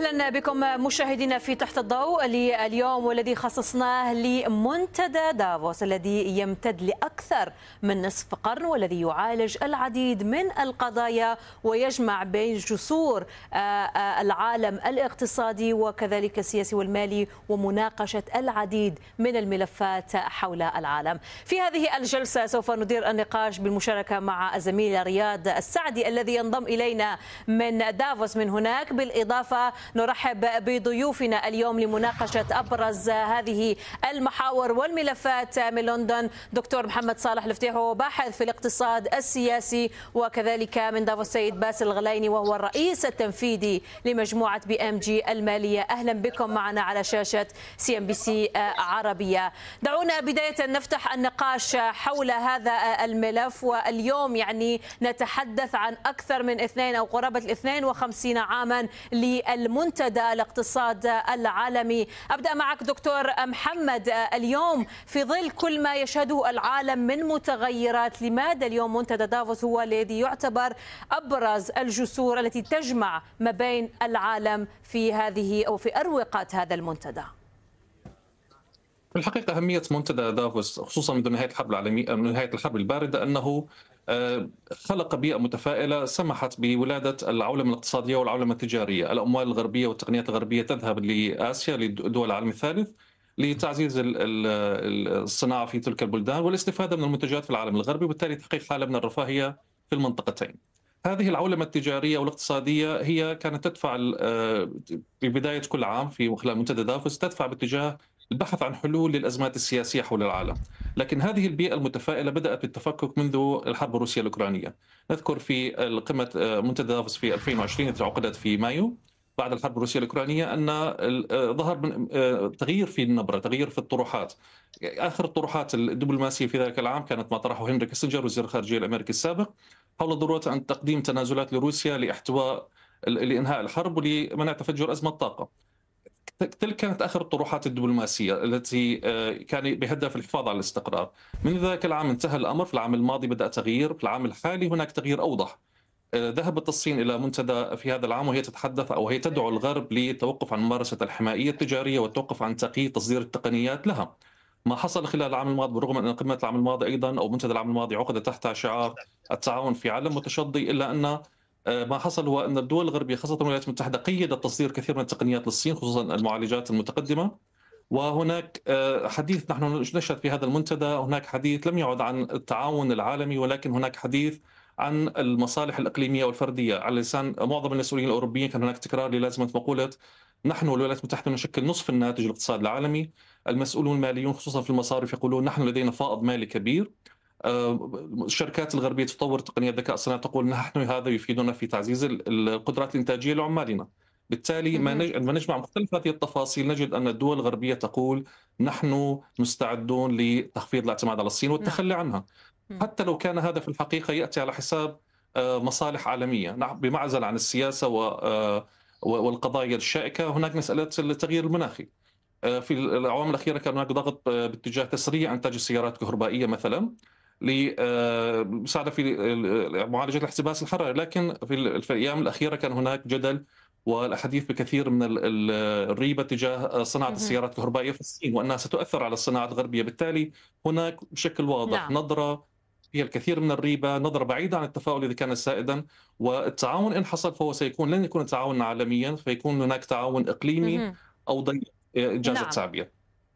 أهلا بكم مشاهدينا في تحت الضوء لليوم، والذي خصصناه لمنتدى دافوس الذي يمتد لأكثر من نصف قرن، والذي يعالج العديد من القضايا ويجمع بين جسور العالم الاقتصادي وكذلك السياسي والمالي ومناقشة العديد من الملفات حول العالم. في هذه الجلسة سوف ندير النقاش بالمشاركة مع الزميل رياض السعدي الذي ينضم إلينا من دافوس من هناك. بالإضافة نرحب بضيوفنا اليوم لمناقشة أبرز هذه المحاور والملفات من لندن دكتور محمد صالح الفتيحو، باحث في الاقتصاد السياسي، وكذلك من دافوس السيد باسل الغليني وهو الرئيس التنفيذي لمجموعة BMG المالية. أهلا بكم معنا على شاشة CNBC عربية. دعونا بداية نفتح النقاش حول هذا الملف، واليوم نتحدث عن أكثر من 2 أو قرابة 52 عاما للمنتدى الاقتصاد العالمي. أبدأ معك دكتور محمد، اليوم في ظل كل ما يشهده العالم من متغيرات، لماذا اليوم منتدى دافوس هو الذي يعتبر أبرز الجسور التي تجمع ما بين العالم في هذه أو في أروقة هذا المنتدى؟ في الحقيقة أهمية منتدى دافوس خصوصا منذ نهاية الحرب العالمية، من نهاية الحرب الباردة، أنه خلق بيئة متفائلة سمحت بولادة العولمة الاقتصادية والعولمة التجارية. الأموال الغربية والتقنيات الغربية تذهب لآسيا، لدول العالم الثالث، لتعزيز الصناعة في تلك البلدان والاستفادة من المنتجات في العالم الغربي، وبالتالي تحقيق حالة من الرفاهية في المنطقتين. هذه العولمة التجارية والاقتصادية هي كانت تدفع في بداية كل عام في خلال منتدى دافوس تدفع باتجاه البحث عن حلول للأزمات السياسية حول العالم. لكن هذه البيئة المتفائلة بدأت بالتفكك منذ الحرب الروسية الأوكرانية. نذكر في قمة منتدى دافوس في 2020 التي عقدت في مايو بعد الحرب الروسية الأوكرانية أن ظهر تغيير في النبرة، تغيير في الطروحات. آخر الطروحات الدبلوماسية في ذلك العام كانت ما طرحه هنري كيسنجر وزير الخارجية الأمريكي السابق حول ضرورة أن تقديم تنازلات لروسيا لإنهاء الحرب ولمنع تفجر أزمة طاقة. تلك كانت آخر الطروحات الدبلوماسية التي كان بهدف الحفاظ على الاستقرار. من ذاك العام انتهى الأمر، في العام الماضي بدأ تغيير، في العام الحالي هناك تغيير أوضح. ذهبت الصين إلى منتدى في هذا العام وهي تتحدث أو هي تدعو الغرب للتوقف عن ممارسة الحمائية التجارية والتوقف عن تقييد تصدير التقنيات لها. ما حصل خلال العام الماضي، بالرغم أن قمة العام الماضي أيضا أو منتدى العام الماضي عقد تحت شعار التعاون في عالم متشظي، إلا أن ما حصل هو أن الدول الغربية خاصة الولايات المتحدة قيدت تصدير كثير من التقنيات للصين، خصوصا المعالجات المتقدمة. وهناك حديث نحن نشهد في هذا المنتدى، هناك حديث لم يعد عن التعاون العالمي، ولكن هناك حديث عن المصالح الإقليمية والفردية. على لسان معظم المسؤولين الأوروبيين كان هناك تكرار للازمة مقولة نحن والولايات المتحدة نشكل نصف الناتج الاقتصادي العالمي. المسؤولون الماليون خصوصا في المصارف يقولون نحن لدينا فائض مالي كبير. الشركات الغربية تطور تقنيات الذكاء الصناعي تقول نحن هذا يفيدنا في تعزيز القدرات الإنتاجية لعمالنا. بالتالي عندما نجمع مختلف هذه التفاصيل نجد أن الدول الغربية تقول نحن مستعدون لتخفيض الاعتماد على الصين والتخلي عنها، حتى لو كان هذا في الحقيقة يأتي على حساب مصالح عالمية بمعزل عن السياسة والقضايا الشائكة. هناك مسألة التغيير المناخي. في الأعوام الأخيرة كان هناك ضغط باتجاه تسريع إنتاج السيارات الكهربائية مثلا لمساعدة في معالجة الاحتباس الحراري، لكن في الأيام الأخيرة كان هناك جدل والحديث بكثير من الريبة تجاه صناعة السيارات الكهربائية في الصين وأنها ستؤثر على الصناعة الغربية. بالتالي هناك بشكل واضح نظرة هي الكثير من الريبة، نظرة بعيدة عن التفاؤل إذا كان سائدا. والتعاون إن حصل فهو لن يكون تعاونا عالميا، فيكون هناك تعاون إقليمي أو ضيق إنجاز التعبير.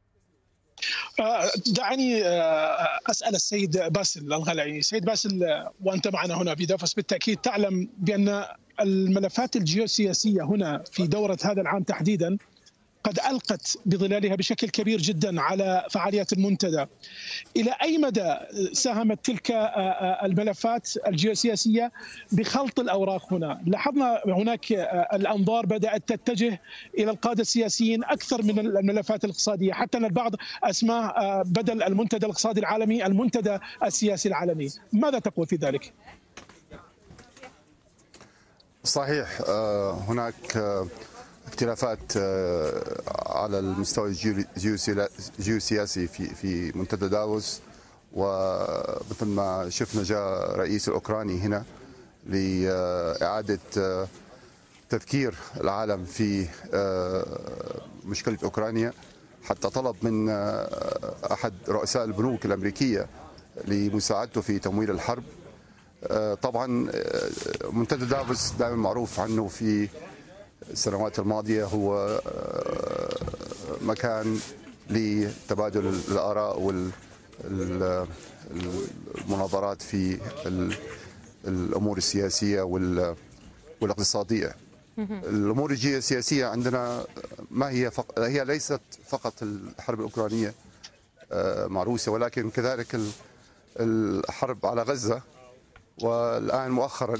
دعني أسأل السيد باسل الغليني. سيد باسل، وأنت معنا هنا في دافوس بالتأكيد تعلم بأن الملفات الجيوسياسية هنا في دورة هذا العام تحديدا قد ألقت بظلالها بشكل كبير جدا على فعاليات المنتدى. إلى أي مدى ساهمت تلك الملفات الجيوسياسية بخلط الأوراق هنا؟ لاحظنا هناك الأنظار بدأت تتجه إلى القادة السياسيين أكثر من الملفات الاقتصادية، حتى أن البعض أسماه بدل المنتدى الاقتصادي العالمي المنتدى السياسي العالمي. ماذا تقول في ذلك؟ صحيح، هناك اختلافات على المستوى الجيوسياسي في منتدى دافوس، ومثل ما شفنا جاء رئيس الأوكراني هنا لإعادة تذكير العالم في مشكلة أوكرانيا، حتى طلب من أحد رؤساء البنوك الأمريكية لمساعدته في تمويل الحرب. طبعا منتدى دافوس دائما معروف عنه في السنوات الماضية هو مكان لتبادل الآراء والمناظرات في الأمور السياسية والاقتصادية. الأمور الجيوسياسية عندنا ما هي ليست فقط الحرب الأوكرانية مع روسيا، ولكن كذلك الحرب على غزة، والآن مؤخرا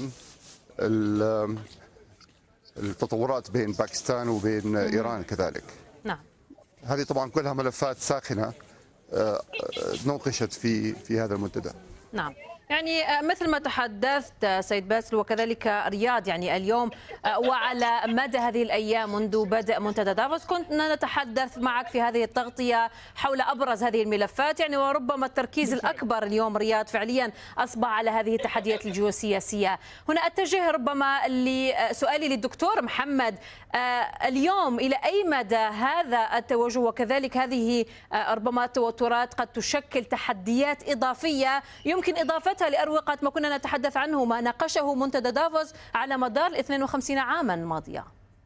التطورات بين باكستان وبين إيران كذلك. نعم. هذه طبعا كلها ملفات ساخنة نوقشت في هذا المنتدى. نعم، يعني مثل ما تحدثت سيد باسل وكذلك رياض، يعني اليوم وعلى مدى هذه الأيام منذ بدء منتدى دافوس كنا نتحدث معك في هذه التغطية حول أبرز هذه الملفات، يعني وربما التركيز الأكبر اليوم رياض فعليا أصبح على هذه التحديات الجيوسياسية. هنا أتجه ربما لسؤالي للدكتور محمد، اليوم إلى أي مدى هذا التوجه وكذلك هذه ربما التوترات قد تشكل تحديات إضافية يمكن إضافتها لأروقة ما كنا نتحدث عنه ما ناقشه منتدى دافوس على مدار 52 عاما الماضية؟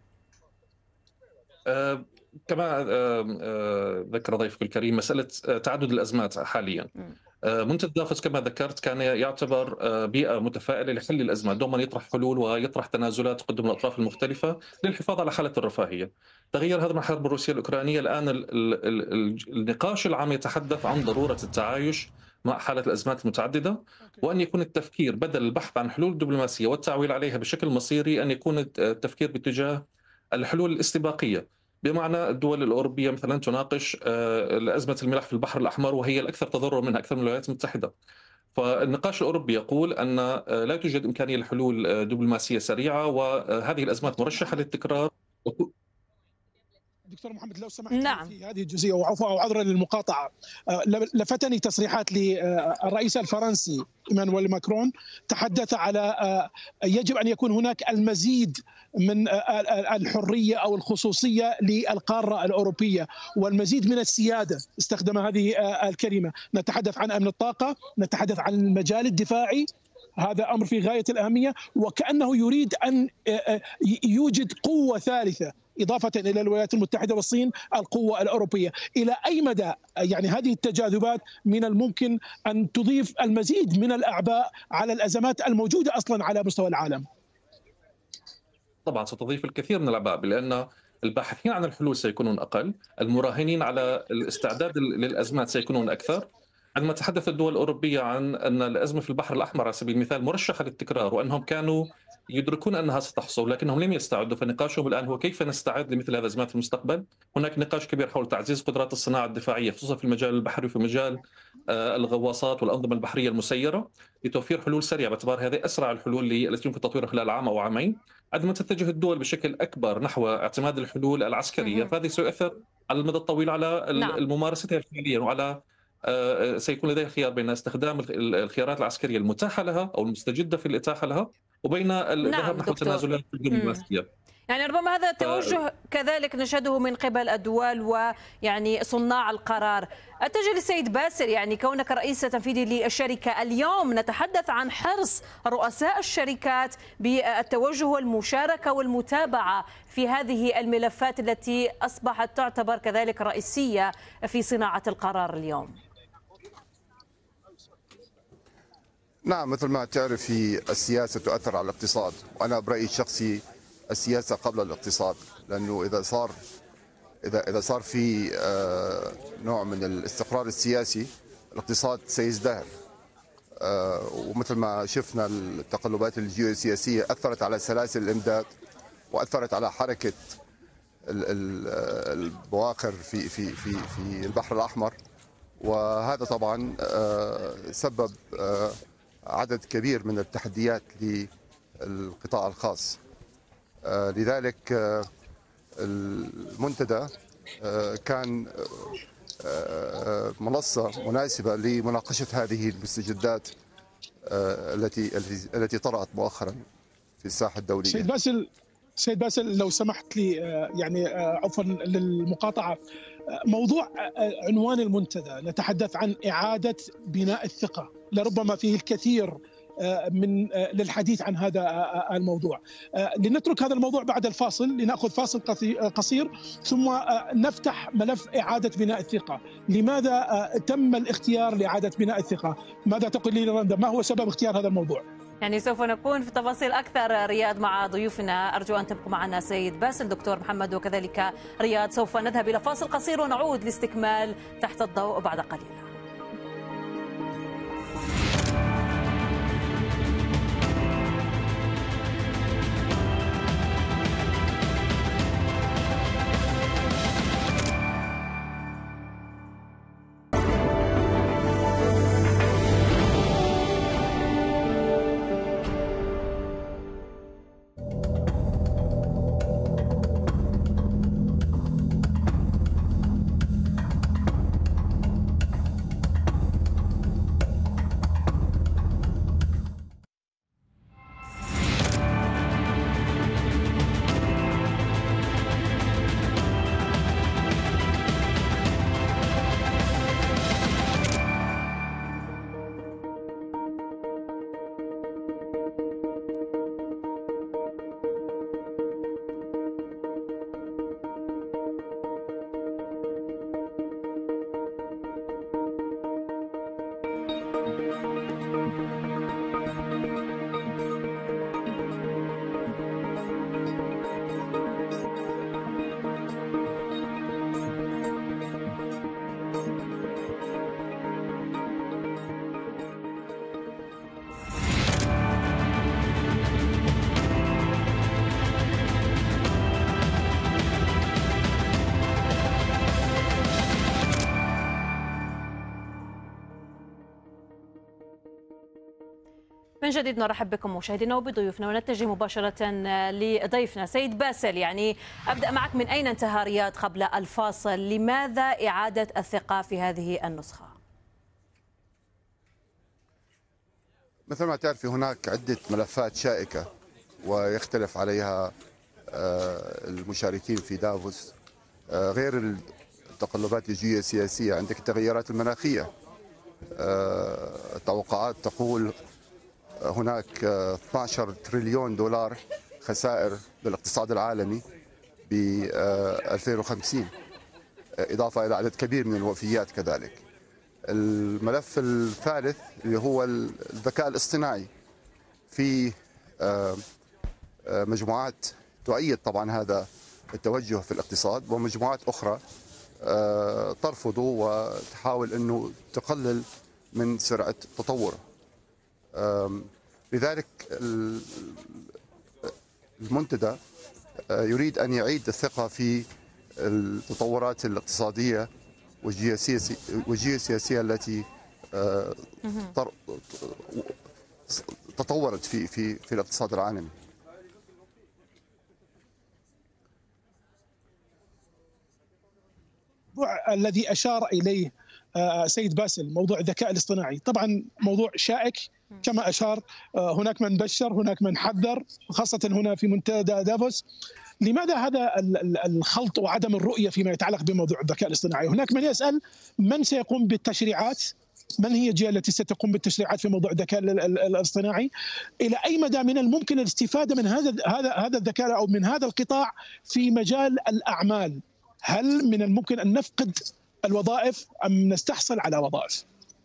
كما ذكر ضيفك الكريم مسألة تعدد الأزمات حاليا. منتدى دافوس كما ذكرت كان يعتبر بيئة متفائلة لحل الأزمات، دوما يطرح حلول ويطرح تنازلات تقدم الأطراف المختلفة للحفاظ على حالة الرفاهية. تغير هذا من الحرب الروسية الأوكرانية، الآن النقاش العام يتحدث عن ضرورة التعايش مع حالة الأزمات المتعددة، وأن يكون التفكير بدل البحث عن حلول دبلوماسية والتعويل عليها بشكل مصيري، أن يكون التفكير باتجاه الحلول الاستباقية، بمعنى الدول الأوروبية مثلا تناقش أزمة الملح في البحر الأحمر وهي الأكثر تضرر منها أكثر من الولايات المتحدة. فالنقاش الأوروبي يقول أن لا توجد إمكانية لحلول دبلوماسية سريعة وهذه الأزمات مرشحة للتكرار. دكتور محمد لو سمحت، نعم، في هذه الجزئيه وعذرا للمقاطعه، لفتني تصريحات للرئيس الفرنسي ايمانويل ماكرون، تحدث على يجب ان يكون هناك المزيد من الحريه او الخصوصيه للقاره الاوروبيه والمزيد من السياده، استخدم هذه الكلمه. نتحدث عن امن الطاقه، نتحدث عن المجال الدفاعي، هذا امر في غايه الاهميه، وكانه يريد ان يوجد قوه ثالثه إضافة إلى الولايات المتحدة والصين، القوة الأوروبية. إلى أي مدى يعني هذه التجاذبات من الممكن أن تضيف المزيد من الأعباء على الأزمات الموجودة أصلا على مستوى العالم؟ طبعا ستضيف الكثير من الأعباء، لأن الباحثين عن الحلول سيكونون أقل، المراهنين على الاستعداد للأزمات سيكونون أكثر. عندما تحدث الدول الأوروبية عن أن الأزمة في البحر الأحمر على سبيل المثال مرشحة للتكرار وأنهم كانوا يدركون أنها ستحصل لكنهم لم يستعدوا، فنقاشهم الآن هو كيف نستعد لمثل هذه الأزمات في المستقبل. هناك نقاش كبير حول تعزيز قدرات الصناعة الدفاعية خصوصا في المجال البحري وفي مجال الغواصات والأنظمة البحرية المسيرة لتوفير حلول سريعة، باعتبار هذه أسرع الحلول التي يمكن تطويرها خلال عام أو عامين. عندما تتجه الدول بشكل أكبر نحو اعتماد الحلول العسكرية فهذه سيؤثر على المدى الطويل على ممارستها الفعليا، وعلى سيكون لديها خيار بين استخدام الخيارات العسكرية المتاحة لها أو المستجدة في الإتاحة لها وبين الذهاب نحو تنازلات دبلوماسية. يعني ربما هذا التوجه كذلك نشهده من قبل الدول ويعني صناع القرار. أتجه للسيد باسل، يعني كونك رئيس تنفيذي للشركة، اليوم نتحدث عن حرص رؤساء الشركات بالتوجه والمشاركة والمتابعة في هذه الملفات التي أصبحت تعتبر كذلك رئيسية في صناعة القرار اليوم. نعم، مثل ما تعرفي السياسة تؤثر على الاقتصاد، وأنا برأيي الشخصي السياسة قبل الاقتصاد، لأنه إذا صار في نوع من الاستقرار السياسي الاقتصاد سيزدهر. ومثل ما شفنا التقلبات الجيوسياسية أثرت على سلاسل الإمداد وأثرت على حركة البواخر في البحر الأحمر، وهذا طبعا سبب عدد كبير من التحديات للقطاع الخاص. لذلك المنتدى كان منصة مناسبة لمناقشة هذه المستجدات التي طرأت مؤخرا في الساحة الدولية. سيد باسل، سيد باسل لو سمحت لي يعني عفوا للمقاطعة، موضوع عنوان المنتدى نتحدث عن إعادة بناء الثقة، لربما فيه الكثير من للحديث عن هذا الموضوع. لنترك هذا الموضوع بعد الفاصل، لنأخذ فاصل قصير ثم نفتح ملف إعادة بناء الثقة. لماذا تم الاختيار لإعادة بناء الثقة؟ ماذا تقول لي رندا؟ ما هو سبب اختيار هذا الموضوع؟ يعني سوف نكون في تفاصيل أكثر رياض مع ضيوفنا، أرجو أن تبقوا معنا سيد باسل، دكتور محمد، وكذلك رياض. سوف نذهب إلى فاصل قصير ونعود لاستكمال تحت الضوء بعد قليل. من جديد نرحب بكم مشاهدينا وبضيوفنا، ونتجه مباشرة لضيفنا سيد باسل. يعني أبدأ معك، من أين انتهى رياض قبل الفاصل؟ لماذا إعادة الثقة في هذه النسخة؟ مثل ما تعرفي هناك عدة ملفات شائكة ويختلف عليها المشاركين في دافوس، غير التقلبات الجيوسياسية. عندك التغيرات المناخية، التوقعات تقول هناك 12 تريليون دولار خسائر للاقتصاد العالمي ب 2050، إضافة إلى عدد كبير من الوفيات كذلك. الملف الثالث اللي هو الذكاء الاصطناعي، في مجموعات تؤيد طبعا هذا التوجه في الاقتصاد، ومجموعات أخرى ترفضه وتحاول أنه تقلل من سرعة تطوره. لذلك المنتدى يريد أن يعيد الثقة في التطورات الاقتصادية والجيوسياسية التي تطورت في الاقتصاد العالمي. الموضوع الذي أشار إليه سيد باسل، موضوع الذكاء الاصطناعي، طبعا موضوع شائك كما أشار. هناك من بشر، هناك من حذر، خاصة هنا في منتدى دافوس. لماذا هذا الخلط وعدم الرؤية فيما يتعلق بموضوع الذكاء الاصطناعي؟ هناك من يسأل من سيقوم بالتشريعات، من هي الجهة التي ستقوم بالتشريعات في موضوع الذكاء الاصطناعي؟ إلى أي مدى من الممكن الاستفادة من هذا الذكاء أو من هذا القطاع في مجال الأعمال؟ هل من الممكن أن نفقد الوظائف أم نستحصل على وظائف؟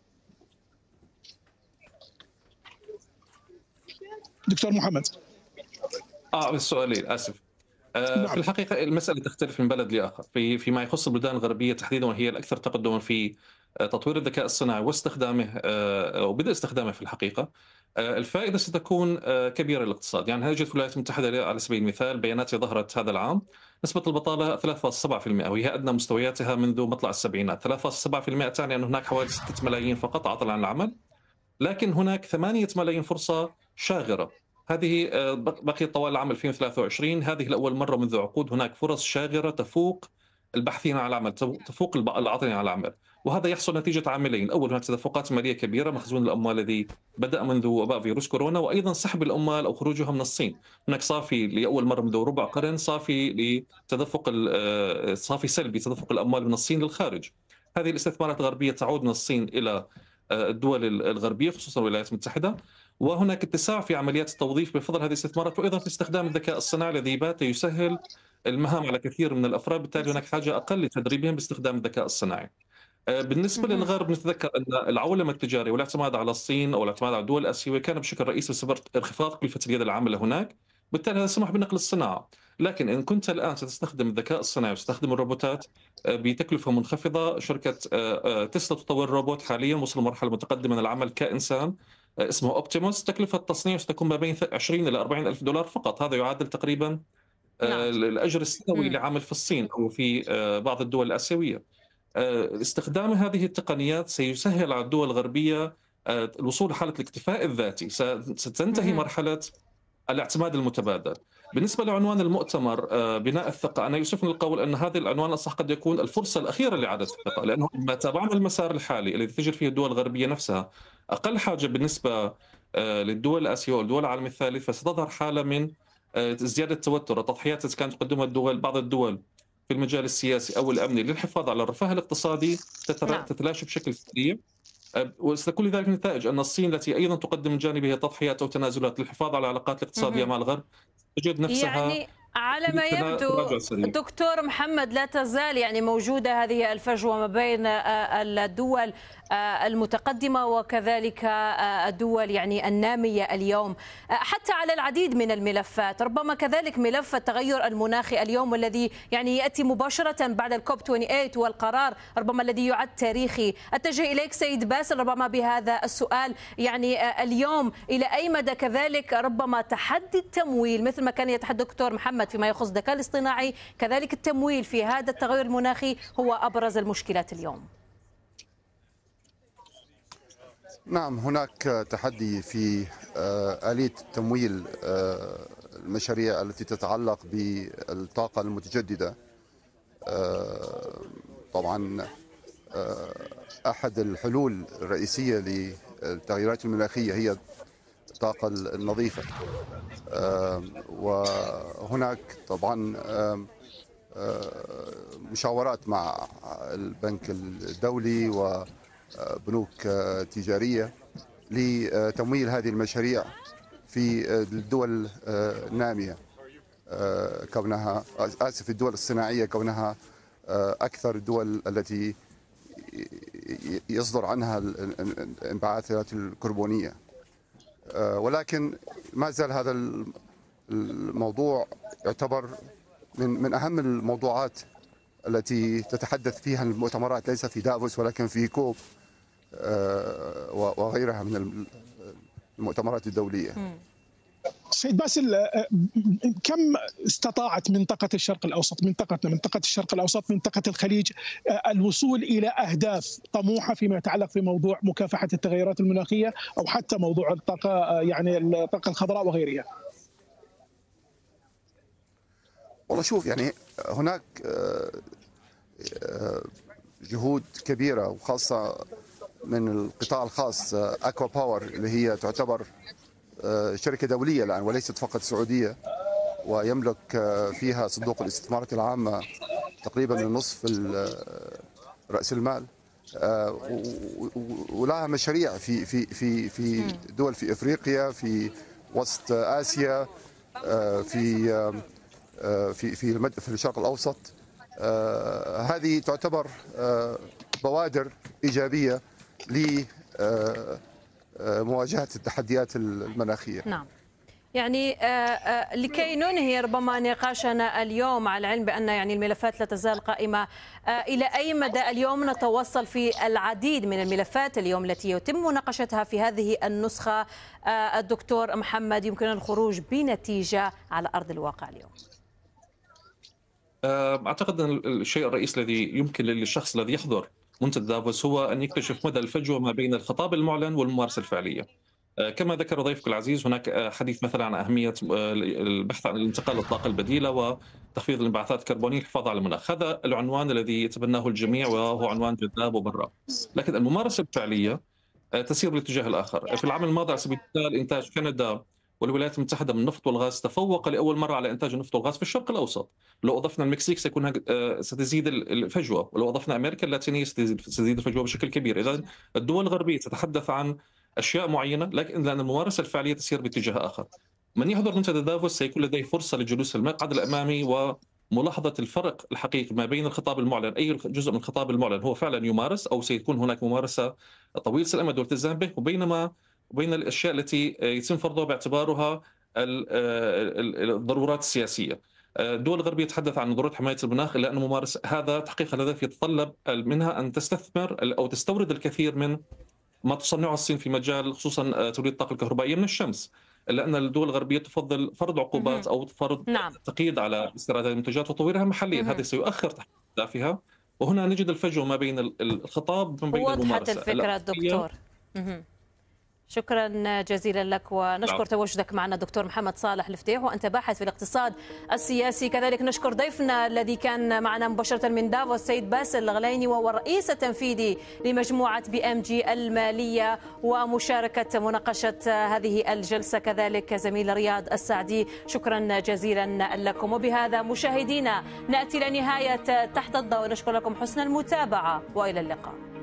دكتور محمد. السؤالين آسف. نعم. في الحقيقة المسألة تختلف من بلد لآخر. فيما يخص البلدان الغربية تحديدا، وهي الأكثر تقدما في تطوير الذكاء الصناعي واستخدامه وبدء استخدامه في الحقيقة، الفائدة ستكون كبيرة للاقتصاد. يعني نجد في الولايات المتحدة على سبيل المثال بيانات ظهرت هذا العام، نسبة البطالة 3.7%، وهي أدنى مستوياتها منذ مطلع السبعينات. 3.7% تعني أن هناك حوالي 6 ملايين فقط عطل عن العمل، لكن هناك 8 ملايين فرصة شاغرة. هذه بقيت طوال العام 2023، هذه لأول مرة منذ عقود هناك فرص شاغرة تفوق الباحثين عن العمل، تفوق العاطلين عن العمل. وهذا يحصل نتيجة عاملين: أول، هناك تدفقات مالية كبيرة، مخزون الأموال الذي بدأ منذ وباء فيروس كورونا، وأيضا سحب الأموال أو خروجها من الصين. هناك صافي لأول مرة منذ ربع قرن، صافي لتدفق صافي سلبي، تدفق الأموال من الصين للخارج. هذه الاستثمارات الغربية تعود من الصين إلى الدول الغربية، خصوصا الولايات المتحدة. وهناك اتساع في عمليات التوظيف بفضل هذه الاستثمارات، وأيضا في استخدام الذكاء الصناعي الذي بات يسهل المهام على كثير من الأفراد، بالتالي هناك حاجة أقل لتدريبهم باستخدام الذكاء الصناعي. بالنسبة للغرب، نتذكر أن العولمة التجارية والاعتماد على الصين أو الاعتماد على الدول الآسيوية كان بشكل رئيسي بسبب انخفاض كلفة اليد العاملة هناك، بالتالي هذا سمح بنقل الصناعة. لكن إن كنت الآن ستستخدم الذكاء الصناعي وتستخدم الروبوتات بتكلفة منخفضة، شركة تسلا تطور روبوت حاليا وصل لمرحلة متقدمة من العمل كإنسان، اسمه أوبتيموس. تكلفة تصنيعه ستكون ما بين 20 إلى 40 ألف دولار فقط. هذا يعادل تقريبا نعم. الأجر السنوي لعمل في الصين أو في بعض الدول الآسيوية. استخدام هذه التقنيات سيسهل على الدول الغربية الوصول لحالة الاكتفاء الذاتي. ستنتهي مرحلة الاعتماد المتبادل. بالنسبة لعنوان المؤتمر بناء الثقة، أنا يؤسفني القول أن هذا العنوان الأصح قد يكون الفرصة الأخيرة لإعادة الثقة، لأنه ما تابعنا المسار الحالي الذي تجد فيه الدول الغربية نفسها أقل حاجة بالنسبة للدول الآسيوية والدول العالم الثالث، فستظهر حالة من زيادة توتر. التضحيات التي كانت تقدمها بعض الدول في المجال السياسي أو الأمني للحفاظ على الرفاه الاقتصادي تتلاشى بشكل سريع. وسيكون لذلك نتائج أن الصين التي أيضا تقدم من جانبها تضحيات أو تنازلات للحفاظ على العلاقات الاقتصادية مع الغرب تجد نفسها يعني على ما يبدو دكتور محمد لا تزال يعني موجودة هذه الفجوة ما بين الدول المتقدمة وكذلك الدول يعني النامية اليوم، حتى على العديد من الملفات. ربما كذلك ملف التغير المناخي اليوم والذي يعني يأتي مباشرة بعد الكوب 28 والقرار ربما الذي يعد تاريخي. أتجه إليك سيد باسل ربما بهذا السؤال، يعني اليوم إلى أي مدى كذلك ربما تحدي التمويل مثل ما كان يتحدث دكتور محمد فيما يخص الذكاء الاصطناعي، كذلك التمويل في هذا التغير المناخي هو أبرز المشكلات اليوم؟ نعم، هناك تحدي في آلية تمويل المشاريع التي تتعلق بالطاقة المتجددة. طبعا أحد الحلول الرئيسية للتغيرات المناخية هي الطاقة النظيفة، وهناك طبعا مشاورات مع البنك الدولي وبنوك تجارية لتمويل هذه المشاريع في الدول النامية، كونها الدول الصناعية كونها أكثر الدول التي يصدر عنها الانبعاثات الكربونية. ولكن ما زال هذا الموضوع يعتبر من أهم الموضوعات التي تتحدث فيها المؤتمرات، ليس في دافوس ولكن في كوب وغيرها من المؤتمرات الدولية. سيد باسل، كم استطاعت منطقة الشرق الأوسط، منطقة الشرق الأوسط، منطقة الخليج، الوصول إلى أهداف طموحة فيما يتعلق في موضوع مكافحة التغيرات المناخية أو حتى موضوع الطاقة، يعني الطاقة الخضراء وغيرها؟ والله شوف، يعني هناك جهود كبيرة وخاصة من القطاع الخاص، أكوا باور اللي هي تعتبر شركة دولية الآن وليست فقط سعودية، ويملك فيها صندوق الاستثمارات العامة تقريبا من نصف رأس المال، ولها مشاريع في دول في إفريقيا، في وسط آسيا، في الشرق الأوسط. هذه تعتبر بوادر إيجابية لمواجهة التحديات المناخية. نعم، يعني لكي ننهي ربما نقاشنا اليوم، على العلم بأن يعني الملفات لا تزال قائمة، إلى أي مدى اليوم نتوصل في العديد من الملفات اليوم التي يتم مناقشتها في هذه النسخة الدكتور محمد يمكن الخروج بنتيجة على أرض الواقع اليوم؟ أعتقد أن الشيء الرئيسي الذي يمكن للشخص الذي يحضر منتدى دافوس هو أن يكتشف مدى الفجوة ما بين الخطاب المعلن والممارسة الفعلية. كما ذكر ضيفك العزيز، هناك حديث مثلا عن أهمية البحث عن الانتقال للطاقة البديلة وتخفيض الانبعاثات الكربونية للحفاظ على المناخ. هذا العنوان الذي يتبناه الجميع وهو عنوان جذاب وبراق، لكن الممارسة الفعلية تسير بالاتجاه الآخر. في العام الماضي على سبيل المثال إنتاج كندا والولايات المتحدة من النفط والغاز تفوق لأول مرة على إنتاج النفط والغاز في الشرق الأوسط. لو أضفنا المكسيك ستزيد الفجوة، ولو أضفنا أمريكا اللاتينية ستزيد الفجوة بشكل كبير. إذا الدول الغربية تتحدث عن أشياء معينة، لأن الممارسة الفعلية تسير باتجاه آخر. من يحضر منتدى دافوس سيكون لديه فرصة للجلوس في المقعد الأمامي وملاحظة الفرق الحقيقي ما بين الخطاب المعلن، أي جزء من الخطاب المعلن هو فعلا يمارس أو سيكون هناك ممارسة طويلة الأمد والالتزام به، وبين الأشياء التي يتم فرضها باعتبارها الضرورات السياسية. الدول الغربية تتحدث عن ضرورة حماية المناخ، إلا أن ممارسة هذا تحقيق الهدف يتطلب منها أن تستثمر أو تستورد الكثير من ما تصنعه الصين في مجال خصوصا توليد الطاقة الكهربائية من الشمس، إلا أن الدول الغربية تفضل فرض عقوبات أو فرض تقييد على استيراد المنتجات وتطويرها محليا. هذا سيؤخر تحقيق أهدافها، وهنا نجد الفجوة ما بين الخطاب وما بين الممارسة. وضحت الفكرة دكتور. شكرا جزيلا لك، ونشكر تواجدك معنا دكتور محمد صالح الفتيح، وأنت باحث في الاقتصاد السياسي. كذلك نشكر ضيفنا الذي كان معنا مباشرة من دافوس السيد باسل الغليني، وهو الرئيس التنفيذي لمجموعة BMG المالية، ومشاركة مناقشة هذه الجلسة كذلك زميل رياض السعدي. شكرا جزيلا لكم. وبهذا مشاهدينا نأتي لنهاية تحت الضوء، نشكر لكم حسن المتابعة وإلى اللقاء.